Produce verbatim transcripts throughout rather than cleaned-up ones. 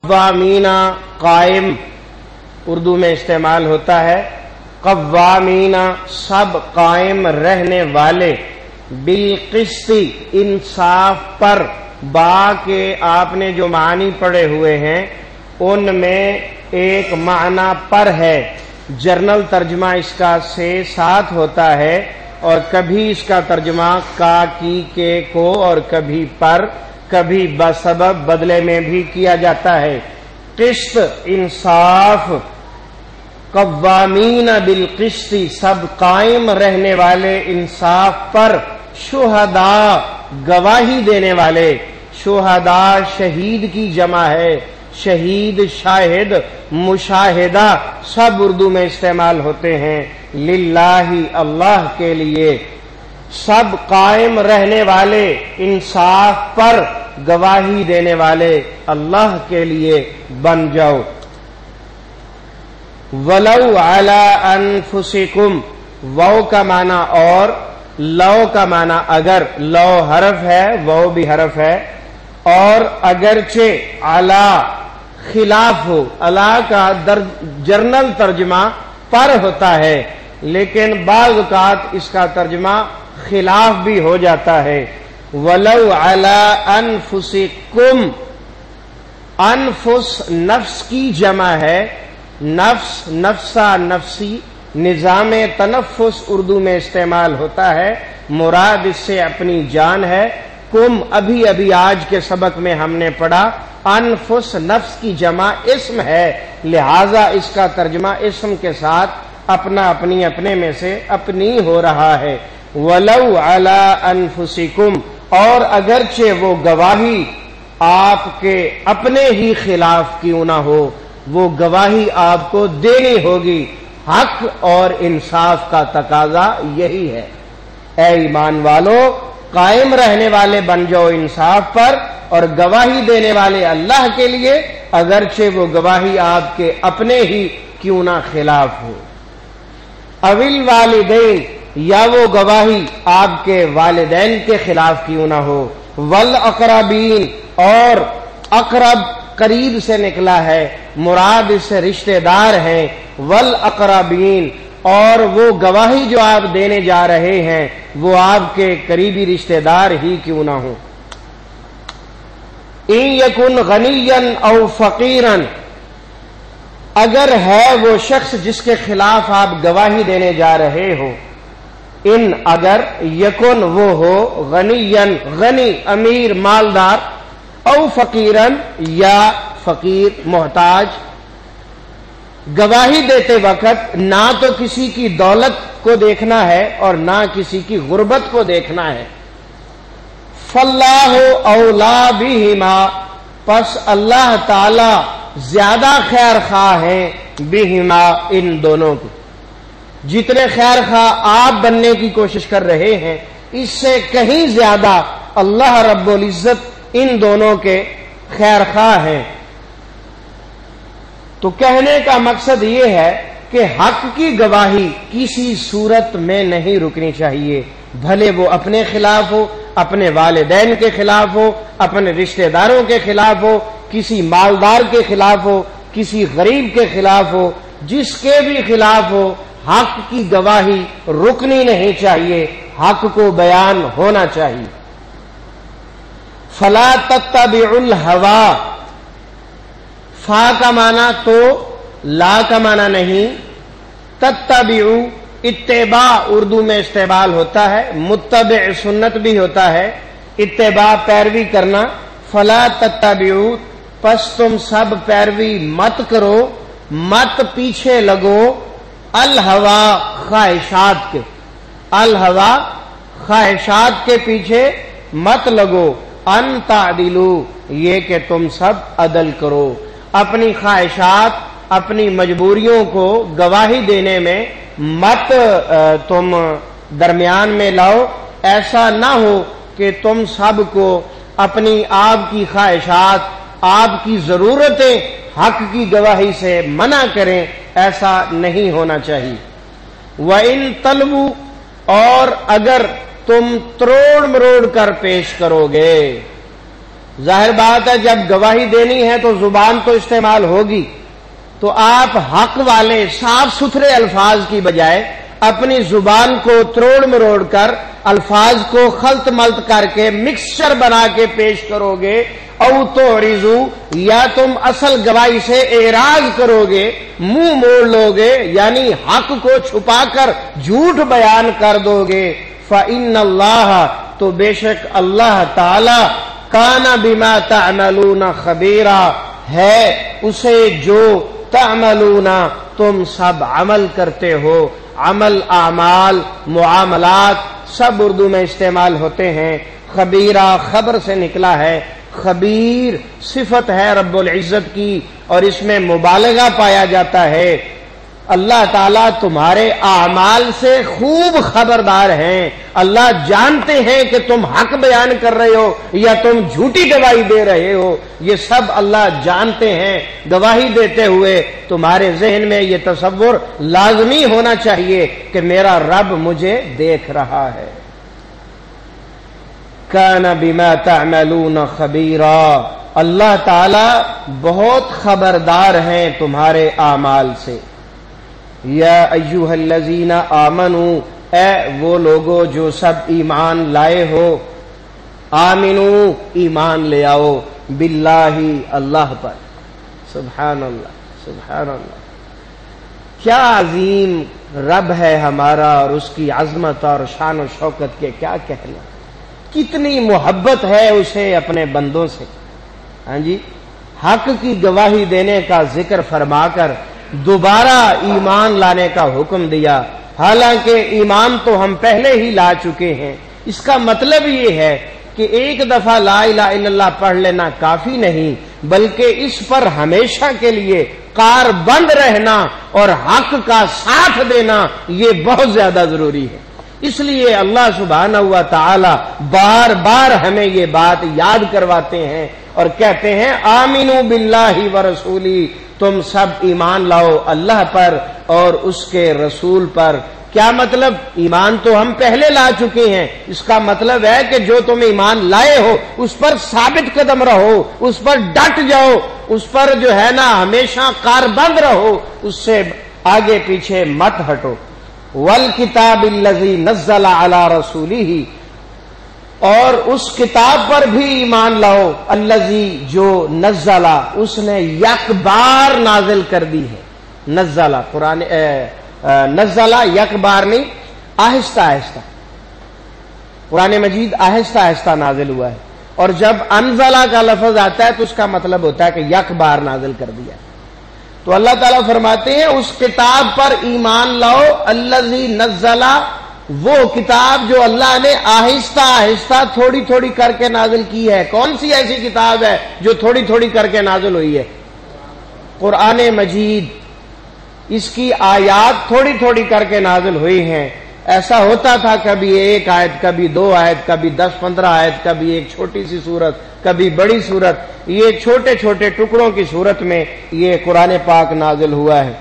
قوامینا قائم اردو میں استعمال ہوتا ہے. قوامینا سب قائم رہنے والے، بالقسط انصاف پر. با کے آپ نے جو معنی پڑھے ہوئے ہیں ان میں ایک معنی پر ہے، جرنل ترجمہ اس کا سے ساتھ ہوتا ہے، اور کبھی اس کا ترجمہ کا کی کے کو اور کبھی پر کبھی بسبب بدلے میں بھی کیا جاتا ہے. قسط انصاف. قوامین بالقسط سب قائم رہنے والے انصاف پر. شہداء گواہی دینے والے. شہداء شہید کی جمع ہے، شہید شاہد مشاہدہ سب اردو میں استعمال ہوتے ہیں. للہ اللہ کے لیے. سب قائم رہنے والے انصاف پر گواہی دینے والے اللہ کے لیے بن جاؤ. ولو علی انفسکم. وو کا معنی اور، لو کا معنی اگر. لو حرف ہے، وو بھی حرف ہے. اور اگرچہ علی خلاف ہو. علی کا در جرنل ترجمہ پر ہوتا ہے، لیکن بعض اوقات اس کا ترجمہ خلاف بھی ہو جاتا ہے. ولو علی انفسکم. انفس نفس کی جمع ہے. نفس نفسا نفسی نظام تنفس اردو میں استعمال ہوتا ہے، مراد اس سے اپنی جان ہے. کم ابھی ابھی آج کے سبق میں ہم نے پڑھا انفس نفس کی جمع اسم ہے، لہذا اس کا ترجمہ اسم کے ساتھ اپنا اپنی اپنے میں سے اپنی ہو رہا ہے. ولو علی انفسکم. اور اگرچہ وہ گواہی آپ کے اپنے ہی خلاف کیوں نہ ہو، وہ گواہی آپ کو دینی ہوگی. حق اور انصاف کا تقاضا یہی ہے. اے ایمان والو، قائم رہنے والے بن جاؤ انصاف پر اور گواہی دینے والے اللہ کے لیے، اگرچہ وہ گواہی آپ کے اپنے ہی کیوں نہ خلاف ہو. اول والدین. یا وہ گواہی آپ کے والدین کے خلاف کیوں نہ ہو. والاقربین. اور اقرب قریب سے نکلا ہے، مراد اس سے رشتہ دار ہیں. والاقربین. اور وہ گواہی جو آپ دینے جا رہے ہیں وہ آپ کے قریبی رشتہ دار ہی کیوں نہ ہو. ان یکن غنیا او فقیرا. اگر ہے وہ شخص جس کے خلاف آپ گواہی دینے جا رہے ہو، ان اگر یکن وہ ہو غنیًا غنی امیر مالدار، او فقیرن یا فقیر محتاج. گواہی دیتے وقت نہ تو کسی کی دولت کو دیکھنا ہے اور نہ کسی کی غربت کو دیکھنا ہے. فاللہ اولا بہما. پس اللہ تعالی زیادہ خیر خواہ ہیں بہما ان دونوں کو. جتنے خیر خواہ آپ بننے کی کوشش کر رہے ہیں، اس سے کہیں زیادہ اللہ رب العزت ان دونوں کے خیر خواہ ہیں. تو کہنے کا مقصد یہ ہے کہ حق کی گواہی کسی صورت میں نہیں رکنی چاہیے، بھلے وہ اپنے خلاف ہو، اپنے والدین کے خلاف ہو، اپنے رشتہ داروں کے خلاف ہو، کسی مالدار کے خلاف ہو، کسی غریب کے خلاف ہو، جس کے بھی خلاف ہو، حق کی گواہی رکنی نہیں چاہیے، حق کو بیان ہونا چاہیے. فلا تتبعوا الہوی. فا کا معنی تو، لا کا معنی نہیں. تتبعوا اتباع اردو میں استعمال ہوتا ہے، متبع سنت بھی ہوتا ہے، اتباع پیروی کرنا. فلا تتبعوا. پس تم سب پیروی مت کرو، مت پیچھے لگو. الہوا خواہشات کے. الہوا خواہشات کے پیچھے مت لگو. ان تعدلوا. یہ کہ تم سب عدل کرو. اپنی خواہشات، اپنی مجبوریوں کو گواہی دینے میں مت تم درمیان میں لاؤ. ایسا نہ ہو کہ تم سب کو اپنی آپ کی خواہشات، آپ کی ضرورتیں حق کی گواہی سے منع کریں. ایسا نہیں ہونا چاہیے. وَإِن طَلْبُوا. اور اگر تم تروڑ مروڑ کر پیش کرو گے، ظاہر بات ہے جب گواہی دینی ہے تو زبان تو استعمال ہوگی، تو آپ حق والے صاف ستھرے الفاظ کی بجائے اپنی زبان کو تروڑ مروڑ کر الفاظ کو خلط ملط کر کے مکسچر بنا کے پیش کرو گے، او تو رضو، یا تم اصل گواہی سے اعراض کرو گے، منہ موڑ لو گے، یعنی حق کو چھپا کر جھوٹ بیان کر دو گے، فإن اللہ، تو بے شک اللہ تعالی، کان بما تعملون خبیرا، ہے اسے جو تعملون تم سب عمل کرتے ہو۔ عمل، اعمال، معاملات سب اردو میں استعمال ہوتے ہیں۔ خبیرہ خبر سے نکلا ہے، خبیر صفت ہے رب العزت کی، اور اس میں مبالغہ پایا جاتا ہے۔ اللہ تعالیٰ تمہارے اعمال سے خوب خبردار ہیں، اللہ جانتے ہیں کہ تم حق بیان کر رہے ہو یا تم جھوٹی گواہی دے رہے ہو، یہ سب اللہ جانتے ہیں۔ گواہی دیتے ہوئے تمہارے ذہن میں یہ تصور لازمی ہونا چاہیے کہ میرا رب مجھے دیکھ رہا ہے۔ کان بما تعملون خبیرا، اللہ تعالیٰ بہت خبردار ہیں تمہارے اعمال سے۔ یا ایھا الذین آمنو، اے وہ لوگو جو سب ایمان لائے ہو، آمنو ایمان لے آؤ، باللہ اللہ پر۔ سبحان اللہ، سبحان اللہ، کیا عظیم رب ہے ہمارا، اور اس کی عظمت اور شان و شوکت کے کیا کہنا، کتنی محبت ہے اسے اپنے بندوں سے۔ ہاں جی، حق کی گواہی دینے کا ذکر فرما کر دوبارہ ایمان لانے کا حکم دیا، حالانکہ ایمان تو ہم پہلے ہی لا چکے ہیں۔ اس کا مطلب یہ ہے کہ ایک دفعہ لا الہ الا اللہ پڑھ لینا کافی نہیں، بلکہ اس پر ہمیشہ کے لیے کار بند رہنا اور حق کا ساتھ دینا یہ بہت زیادہ ضروری ہے۔ اس لیے اللہ سبحانہ و تعالی بار بار ہمیں یہ بات یاد کرواتے ہیں اور کہتے ہیں آمنو باللہ ورسولی، تم سب ایمان لاؤ اللہ پر اور اس کے رسول پر۔ کیا مطلب؟ ایمان تو ہم پہلے لا چکے ہیں، اس کا مطلب ہے کہ جو تم ایمان لائے ہو اس پر ثابت قدم رہو، اس پر ڈٹ جاؤ، اس پر جو ہے نا ہمیشہ کاربند رہو، اس سے آگے پیچھے مت ہٹو۔ والکتاب الذی نزل علی رسولہ، اور اس کتاب پر بھی ایمان لاؤ، الذی جو نزلہ اس نے یک بار نازل کر دی ہے۔ نزلہ قرآن نزلہ یک بار نہیں، آہستہ آہستہ، قرآن مجید آہستہ آہستہ نازل ہوا ہے، اور جب انزلہ کا لفظ آتا ہے تو اس کا مطلب ہوتا ہے کہ یک بار نازل کر دیا۔ تو اللہ تعالیٰ فرماتے ہیں اس کتاب پر ایمان لاؤ، الذی نزلہ، وہ کتاب جو اللہ نے آہستہ آہستہ تھوڑی تھوڑی کر کے نازل کی ہے۔ کون سی ایسی کتاب ہے جو تھوڑی تھوڑی کر کے نازل ہوئی ہے؟ قرآن مجید، اس کی آیات تھوڑی تھوڑی کر کے نازل ہوئی ہیں۔ ایسا ہوتا تھا کبھی ایک آیت، کبھی دو آیت، کبھی دس پندرہ آیت، کبھی ایک چھوٹی سی سورت، کبھی بڑی سورت، یہ چھوٹے چھوٹے ٹکڑوں کی صورت میں یہ قرآن پاک نازل ہوا ہے۔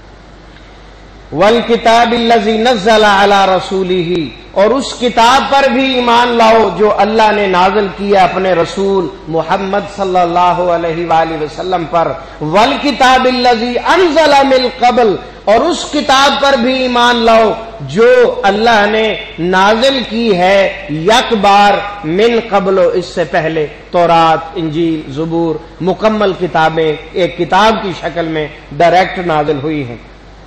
والکتاب الذی نزل علی رسولہ، اور اس کتاب پر بھی ایمان لاؤ جو اللہ نے نازل کیا اپنے رسول محمد صلی اللہ علیہ وآلہ وسلم پر۔ والکتاب الذی انزل من قبل، اور اس کتاب پر بھی ایمان لاؤ جو اللہ نے نازل کی ہے یک بار، من قبل، اس سے پہلے، تورات، انجیل، زبور، مکمل کتابیں ایک کتاب کی شکل میں ڈائریکٹ نازل ہوئی ہیں۔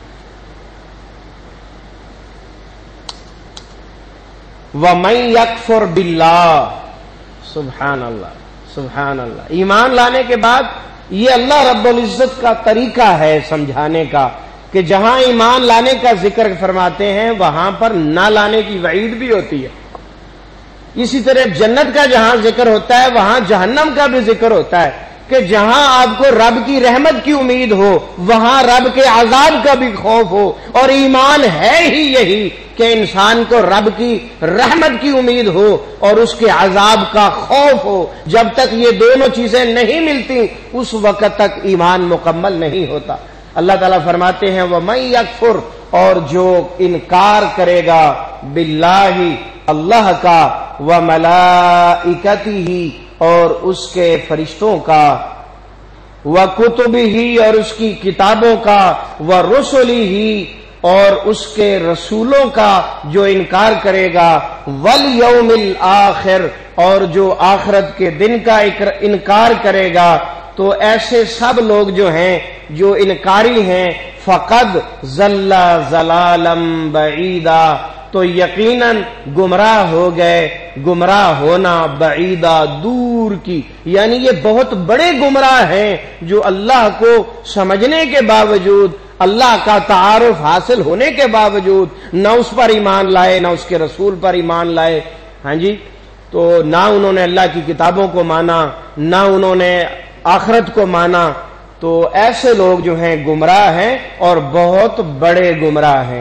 وَمَن يَكْفُرْ بِاللَّهِ، سبحان اللہ، سبحان اللہ۔ ایمان لانے کے بعد یہ اللہ رب العزت کا طریقہ ہے سمجھانے کا کہ جہاں ایمان لانے کا ذکر فرماتے ہیں وہاں پر نہ لانے کی وعید بھی ہوتی ہے۔ اسی طرح جنت کا جہاں ذکر ہوتا ہے وہاں جہنم کا بھی ذکر ہوتا ہے کہ جہاں آپ کو رب کی رحمت کی امید ہو وہاں رب کے عذاب کا بھی خوف ہو، اور ایمان ہے ہی یہی کہ انسان کو رب کی رحمت کی امید ہو اور اس کے عذاب کا خوف ہو۔ جب تک یہ دونوں چیزیں نہیں ملتی اس وقت تک ایمان مکمل نہیں ہوتا۔ اللہ تعالیٰ فرماتے ہیں وَمَن یکفر، اور جو انکار کرے گا باللہ اللہ کا، وملائکتہ، اور اس کے فرشتوں کا، وَكُتُبِهِ اور اس کی کتابوں کا، وَرُسُلِهِ اور اس کے رسولوں کا جو انکار کرے گا، وَالْيَوْمِ الْآخِرِ اور جو آخرت کے دن کا انکار کرے گا، تو ایسے سب لوگ جو ہیں جو انکاری ہیں، فَقَدْ ضَلَّ ضَلَالًا بَعِيدًا تو یقیناً گمراہ ہو گئے، گمراہ ہونا بعیدہ دور کی، یعنی یہ بہت بڑے گمراہ ہیں جو اللہ کو سمجھنے کے باوجود، اللہ کا تعارف حاصل ہونے کے باوجود نہ اس پر ایمان لائے، نہ اس کے رسول پر ایمان لائے، ہاں جی، تو نہ انہوں نے اللہ کی کتابوں کو مانا، نہ انہوں نے آخرت کو مانا، تو ایسے لوگ جو ہیں گمراہ ہیں اور بہت بڑے گمراہ ہیں۔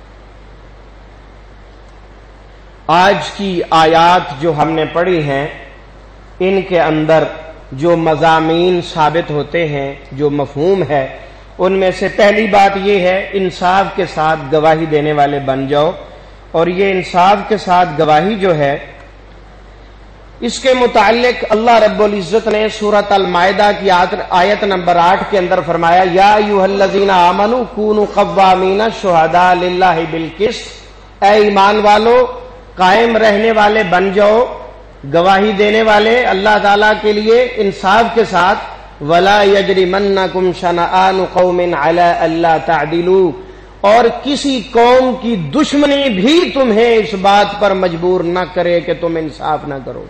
آج کی آیات جو ہم نے پڑھی ہیں، ان کے اندر جو مضامین ثابت ہوتے ہیں، جو مفہوم ہے، ان میں سے پہلی بات یہ ہے انصاف کے ساتھ گواہی دینے والے بن جاؤ، اور یہ انصاف کے ساتھ گواہی جو ہے، اس کے متعلق اللہ رب العزت نے سورۃ المائدہ کی آیت نمبر آٹھ کے اندر فرمایا، یا ایھا الذین آمنوا کونوا قوامین شہداء للہ بالقسط، اے ایمان والو قائم رہنے والے بن جاؤ، گواہی دینے والے اللہ تعالیٰ کے لیے انصاف کے ساتھ، ولا یجرمنکم شنآن قوم علی الا تعدلوا اور کسی قوم کی دشمنی بھی تمہیں اس بات پر مجبور نہ کرے کہ تم انصاف نہ کرو۔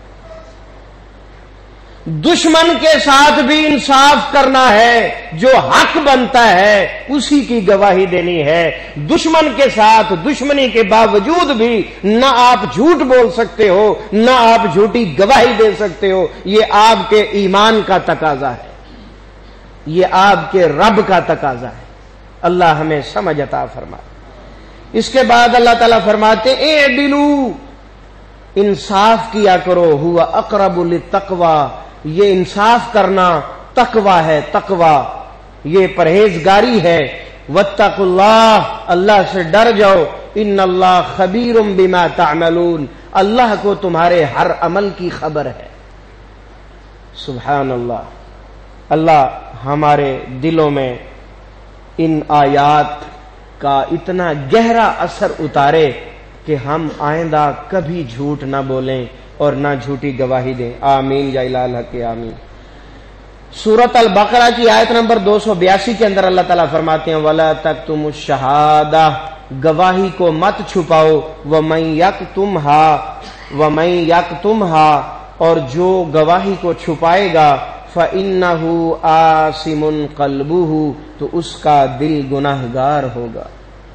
دشمن کے ساتھ بھی انصاف کرنا ہے، جو حق بنتا ہے اسی کی گواہی دینی ہے۔ دشمن کے ساتھ دشمنی کے باوجود بھی نہ آپ جھوٹ بول سکتے ہو، نہ آپ جھوٹی گواہی دے سکتے ہو، یہ آپ کے ایمان کا تقاضا ہے، یہ آپ کے رب کا تقاضا ہے۔ اللہ ہمیں سمجھ عطا فرمائے۔ اس کے بعد اللہ تعالیٰ فرماتے اعدلوا، انصاف کیا کرو، ہوا اقرب للتقوی، یہ انصاف کرنا تقوی ہے، تقوی یہ پرہیزگاری ہے۔ واتقوا اللہ، اللہ سے ڈر جاؤ، ان اللہ خبیر بما تعملون، اللہ کو تمہارے ہر عمل کی خبر ہے۔ سبحان اللہ، اللہ ہمارے دلوں میں ان آیات کا اتنا گہرا اثر اتارے کہ ہم آئندہ کبھی جھوٹ نہ بولیں اور نہ جھوٹی گواہی دیں۔ آمین یا الہ الحق آمین۔ سورۃ البقرہ کی آیت نمبر دو سو بیاسی کے اندر اللہ تعالیٰ فرماتے ہیں وَلَا تَكْتُمُوا الشَّهَادَةَ، گواہی کو مت چھپاؤ، وَمَن يَكْتُمْهَا وَمَن يَكْتُمْهَا اور جو گواہی کو چھپائے گا فَإِنَّهُ آثِمٌ قَلْبُهُ تو اس کا دل گناہگار ہوگا۔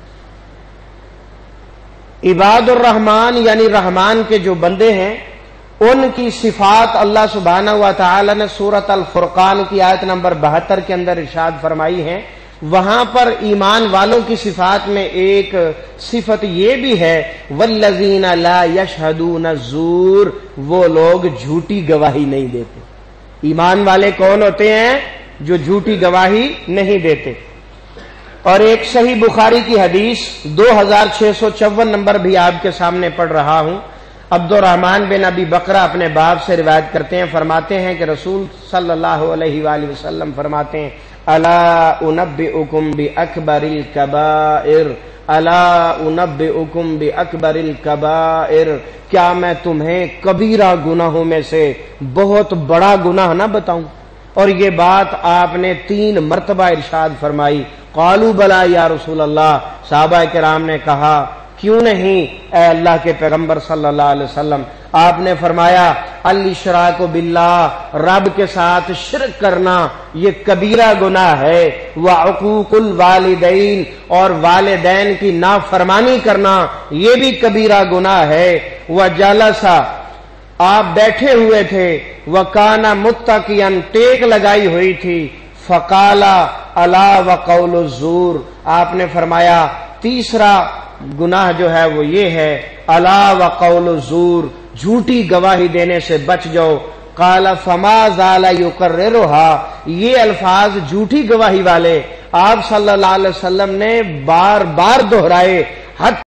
عباد الرحمن یعنی رحمان کے جو بندے ہیں، ان کی صفات اللہ سبحانہ و تعالی نے سورۃ الفرقان کی آیت نمبر بہتر کے اندر ارشاد فرمائی ہے۔ وہاں پر ایمان والوں کی صفات میں ایک صفت یہ بھی ہے والذین لا یشہدون الزور، وہ لوگ جھوٹی گواہی نہیں دیتے۔ ایمان والے کون ہوتے ہیں؟ جو جھوٹی گواہی نہیں دیتے۔ اور ایک صحیح بخاری کی حدیث دو ہزار چھ سو چون نمبر بھی آپ کے سامنے پڑھ رہا ہوں۔ عبد الرحمن بن ابی بکرہ اپنے باپ سے روایت کرتے ہیں، فرماتے ہیں کہ رسول صلی اللہ علیہ وآلہ وسلم فرماتے ہیں الا انبئکم باکبر الکبائر، الا انبئکم باکبر الکبائر، کیا میں تمہیں کبیرہ گناہوں میں سے بہت بڑا گناہ نہ بتاؤں؟ اور یہ بات آپ نے تین مرتبہ ارشاد فرمائی۔ قالوا بلا یا رسول اللہ، صحابہ کرام نے کہا کیوں نہیں اے اللہ کے پیغمبر صلی اللہ علیہ وسلم؟ آپ نے فرمایا الاشراک باللہ، رب کے ساتھ شرک کرنا یہ کبیرہ گناہ ہے، وعقوق الوالدین اور والدین کی نافرمانی کرنا یہ بھی کبیرہ گناہ ہے، وجلس آپ بیٹھے ہوئے تھے، وکانا متقیا ٹیک لگائی ہوئی تھی، فقالا الا وقول الزور، آپ نے فرمایا تیسرا گناہ جو ہے وہ یہ ہے الا وقول الزور، جھوٹی گواہی دینے سے بچ جاؤ۔ قال فما زال یکررها، یہ الفاظ جھوٹی گواہی والے آپ صلی اللہ علیہ وسلم نے بار بار دہرائے، حتی